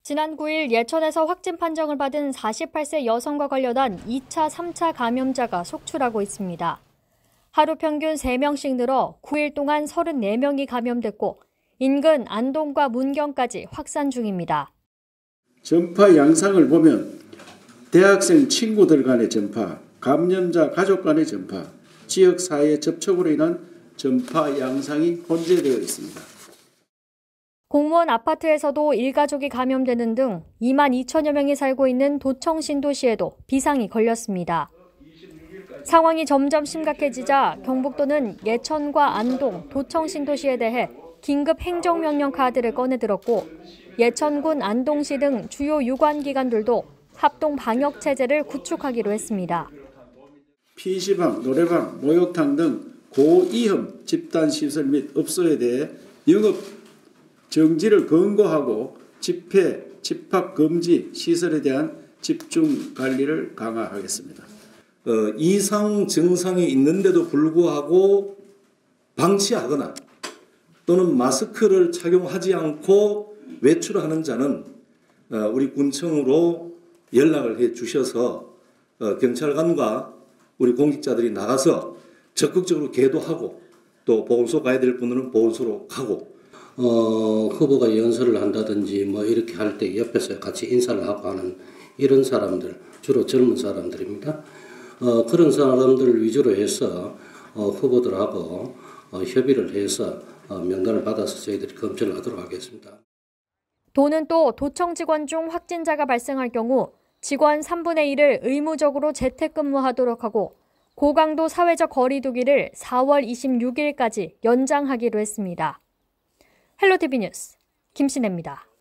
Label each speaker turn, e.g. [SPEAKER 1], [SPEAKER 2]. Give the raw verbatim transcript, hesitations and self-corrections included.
[SPEAKER 1] 지난 구 일 예천에서 확진 판정을 받은 사십팔 세 여성과 관련한 이 차, 삼 차 감염자가 속출하고 있습니다. 하루 평균 세 명씩 늘어 구 일 동안 서른네 명이 감염됐고 인근 안동과 문경까지 확산 중입니다.
[SPEAKER 2] 전파 양상을 보면 대학생 친구들 간의 전파, 감염자 가족 간의 전파, 지역사회 접촉으로 인한 전파 양상이 혼재되어 있습니다.
[SPEAKER 1] 공무원 아파트에서도 일가족이 감염되는 등 이만 이천여 명이 살고 있는 도청 신도시에도 비상이 걸렸습니다. 상황이 점점 심각해지자 경북도는 예천과 안동, 도청 신도시에 대해 긴급 행정명령 카드를 꺼내들었고 예천군 안동시 등 주요 유관기관들도 합동 방역 체제를 구축하기로 했습니다.
[SPEAKER 2] 피시방, 노래방, 목욕탕 등 고위험 집단시설 및 업소에 대해 영업 정지를 권고하고 집회, 집합 금지 시설에 대한 집중 관리를 강화하겠습니다.
[SPEAKER 3] 어, 이상 증상이 있는데도 불구하고 방치하거나 또는 마스크를 착용하지 않고 외출하는 자는 어, 우리 군청으로 연락을 해 주셔서 어, 경찰관과 우리 공직자들이 나가서 적극적으로 계도하고 또 보건소 가야 될 분들은 보건소로 가고
[SPEAKER 4] 어, 후보가 연설을 한다든지 뭐 이렇게 할 때 옆에서 같이 인사를 하고 하는 이런 사람들, 주로 젊은 사람들입니다. 어, 그런 사람들 위주로 해서 어, 후보들하고 어, 협의를 해서 어, 명단을 받아서 저희들이 검증을 하도록 하겠습니다.
[SPEAKER 1] 도는 또 도청 직원 중 확진자가 발생할 경우 직원 삼분의 일을 의무적으로 재택근무하도록 하고 고강도 사회적 거리 두기를 사월 이십육일까지 연장하기로 했습니다. 헬로티비 뉴스 김신혜입니다.